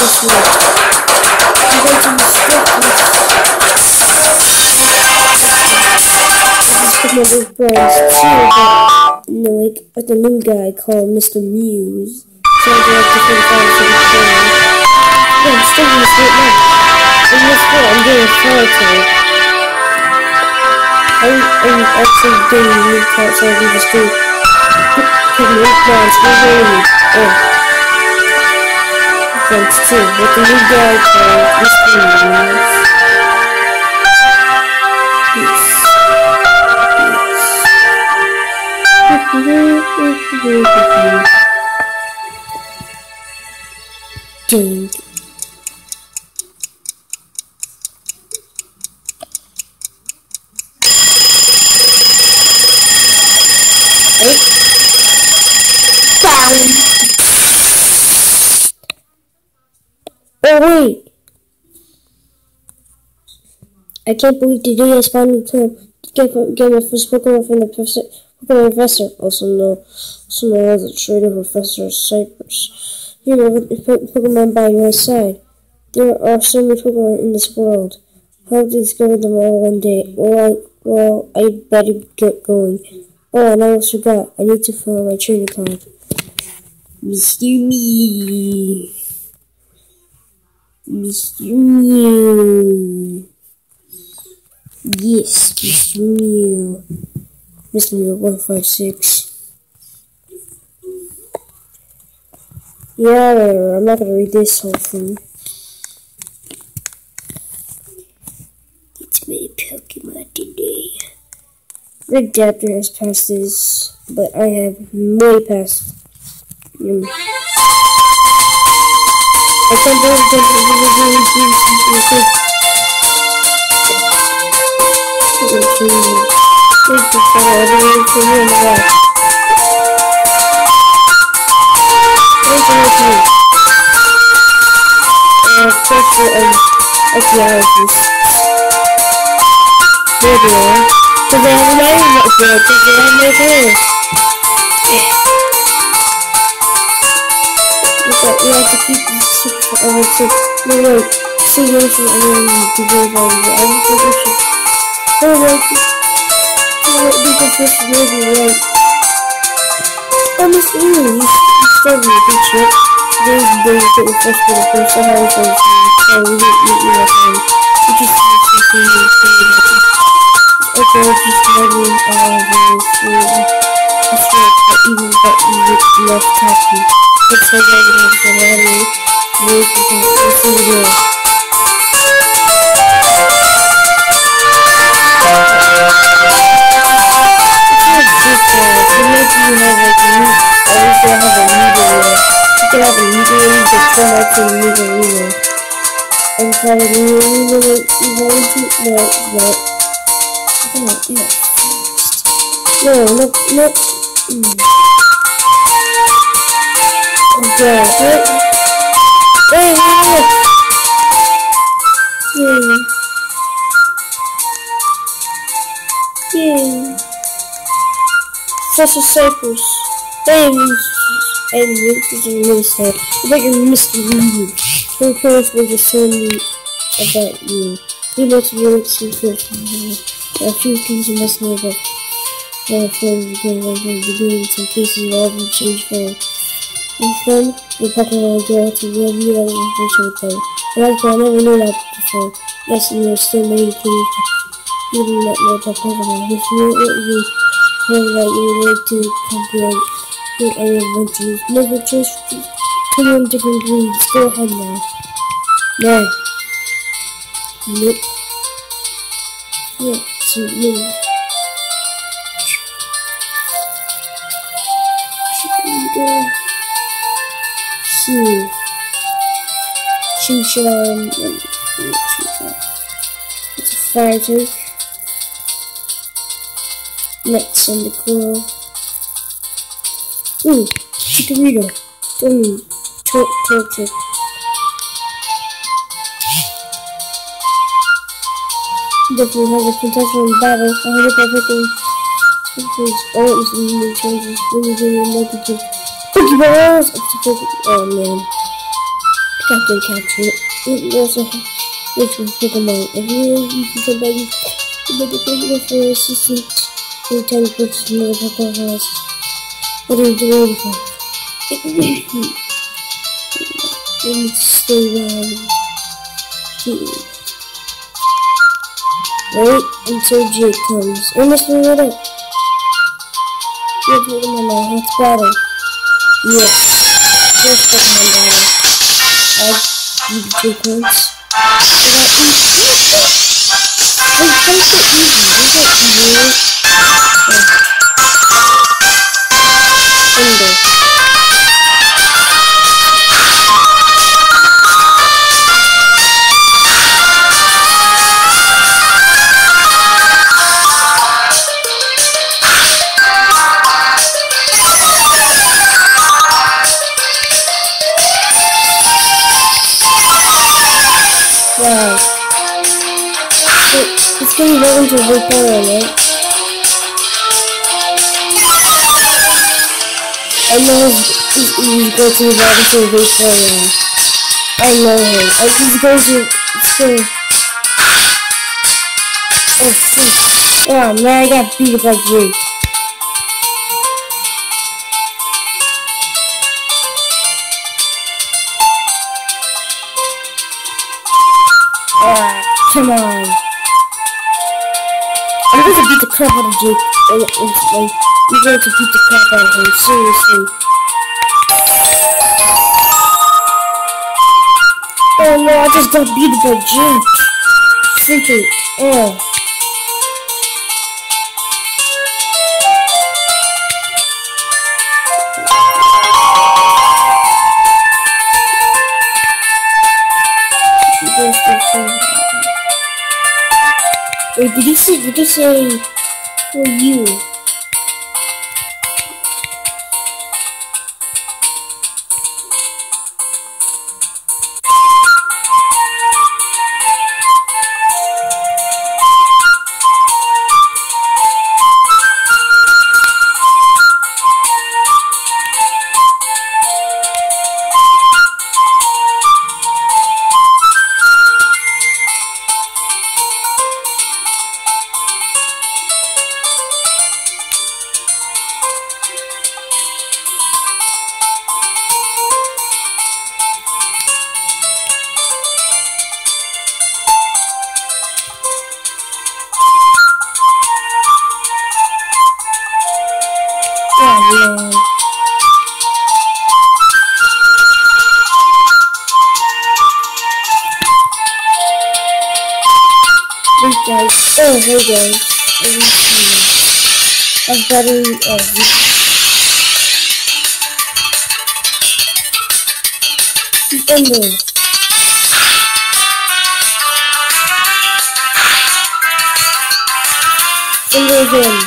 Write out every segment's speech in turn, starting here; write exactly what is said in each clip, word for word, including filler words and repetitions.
this way. I'm going to mistake this. I just put my big friends too, but you know, like with the new guy called Mister Muse. So I have to figure out the corner. Yeah, I'm still in this right now. In this way, I'm doing a fire type. I'm, I'm actually doing a new part, so I can just do put new plants, new baby. Oh. Thanks too, with the new guy called Mister Muse. Peace. Peace. Ding. Oh wait! I can't believe today I finally come to get, get my first Pokemon from the professor, Pokemon Professor, also known, also known as the Trader Professor Cypress. Here with Pokemon by my side. There are so many Pokemon in this world. I hope to discover them all one day. Well, I, well, I better get going. Oh, and I almost forgot. I need to fill my trainer card. Mister Me. Mister Mew. Yes, Mister Mew. Mister Mew one five six. Yeah, whatever. I'm not gonna read this whole thing. It's many Pokemon today. Red Raptor has passed this, but I have way past him. I can't believe that I'm going to do something. Thank you for everything for you and that. Thank you for me. Uh, professor of archaeologist. There they are. Because they have a name up there, because they have no hair. But we have to keep this secret forever, so no wait, see you later and then to go about it. I don't think we should. Oh wait, oh wait, because this is maybe right. Oh, Miss Emu, you started a good trip. Today's the day you get your first bit of first, so how is everything? So we didn't meet you last time. We just did something and stayed happy. Okay, just wondering all of those things. I swear, but even got you left happy. It's so good to have some money. Wait, we can see the door. It's not different. So maybe you have like a new, I wish they have a needle there. You can have a needle there that turn out to a needle there. And probably a needle that you want to, no, no. Come on, yeah. No, no, no. Mm. Okay, what? Hey, hey, hey. Yay. Professor Cypress. Hey, and this is really sad. I bet you're Mister Mew. Your parents were just telling me about you. You know to be able to see there are a few things you must know about my friends again, like the beginnings and cases of all changed for. And then, we're talking about a girl to real you that information with them. And I never knew that before. Yes, and there's still many things you do not know about Pokemon. If you know what you heard that you would like to comprehend your area of adventures, never choose twenty-one different breeds. Go ahead now. Now. Nope. Yeah, so no. Hugh, Chimchar, it's a fire type. Next on the cool. Ooh, Chikorita, Tommy, Torchic. Definitely has a potential in battle. I hope everything is always in the changes. Really, really negative. Pokeballs! Oh man. Captain Capture. It also which will Pokemon. If you you can come back to the Pokemon for assistance every time you purchase another Pokemon house. What are you doing for? You need to stay around. Wait until Jake comes. I must move it up. You're Pokemon now. Let's battle. Yeah. First Pokemon battle. I'll give Jake once. Did I eat? Wait, how is it easy? Is it easy? Oh. Ender. Wow. It, it's gonna go into a Vaporeon, right? I know he's, he's, he's going to evolve into a Vaporeon. I know him. I, he's going to... It's going... Oh, shit. Oh, man, I got beat up by Jake. Ah, come on. I'm going to beat the crap out of Jake. Like, like, I'm going to beat the crap out of him. Seriously. Oh no, I just got beat by Jake. Freaking, oh. Wait, did you say, did you say, who are you? Hey guys, oh hey guys, I've got a, oh, he's Ender. Ender again.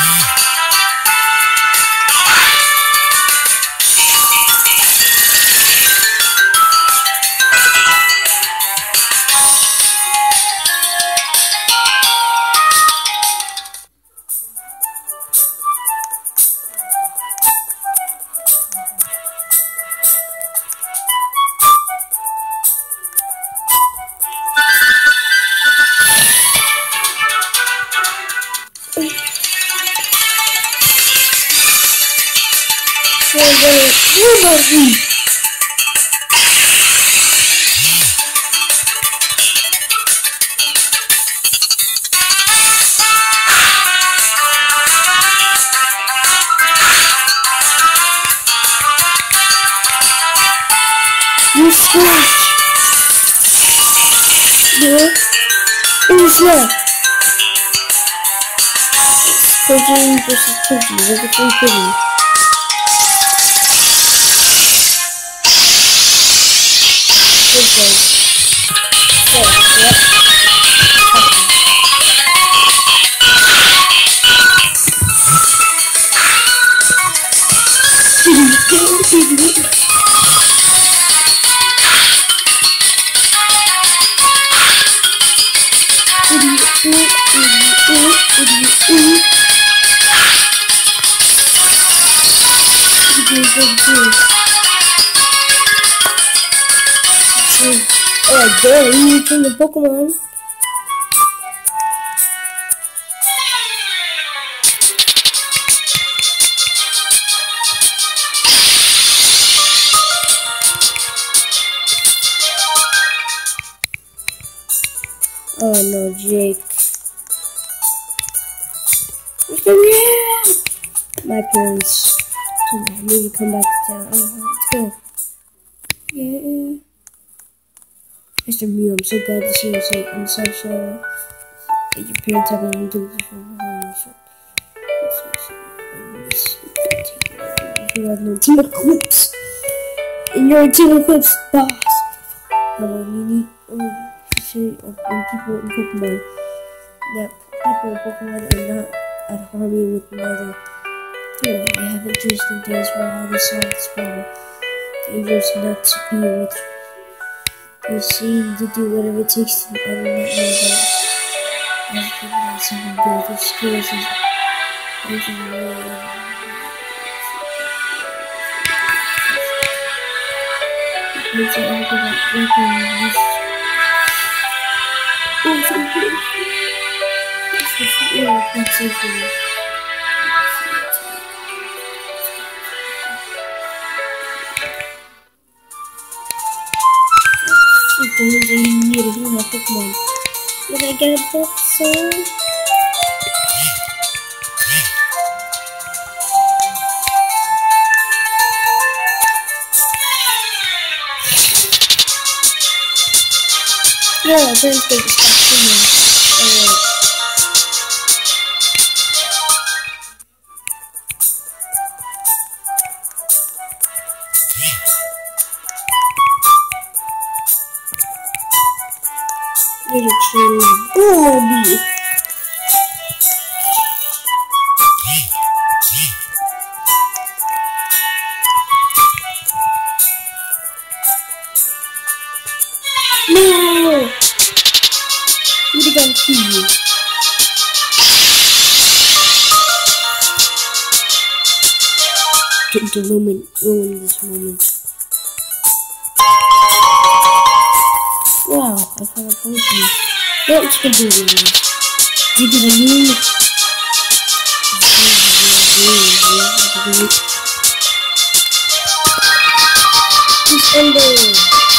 Where about me? You scratch. Yeah. Who's that? Pidgey versus Pidgey. Look at three Pidgey. Okay. So, yep. Oh, there, you need to the Pokemon. Oh no, Jake. My parents told me I need to come back to town. Oh, let's go. Yeah. Mister Mew, I'm so glad to see you safe. I'm so sorry that your parents have been doing this for home. You have no Team Eclipse. And you're a Team Eclipse boss. Hello, Mimi. Oh. When people in Pokemon that people in Pokemon are not at harmony with another. You know, they have interesting days where how they solve this problem. Dangerous not to be with. They seem to do whatever it takes to better not know that. As people that seem to build their skills is making the world. It makes it all about working with. Oh, so good. Yeah, that's so good. It's a need to do my Pokemon. Did I get a book soon? Yeah, I'm going to take this back to me. Alright. Need to train my Bulby. No! Need to go to you. Didn't to ruin, ruin this moment. Wow, I found a potion. What can do with it? Did it again? Just under.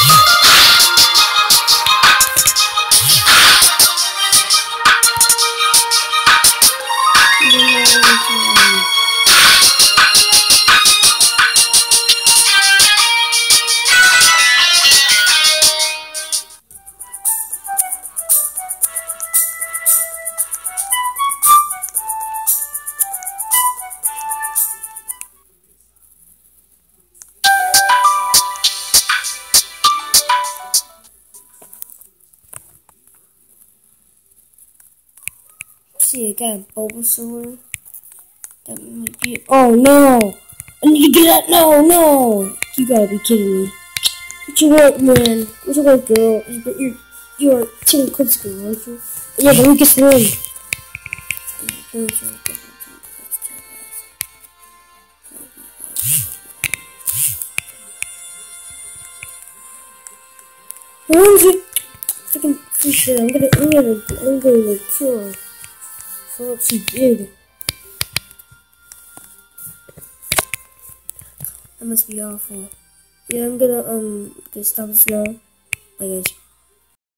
See again, Bulbasaur. That might be. Oh no! I need to get out. No, no! You gotta be kidding me. What you want, man? What you want, girl? You're you're, you're Team Eclipse girl, aren't you? Yeah, the weakest one. Freaking freaking! I'm gonna, I'm gonna, I'm gonna kill her. For what she did. That must be awful. Yeah, I'm gonna um just stop this now. Bye guys.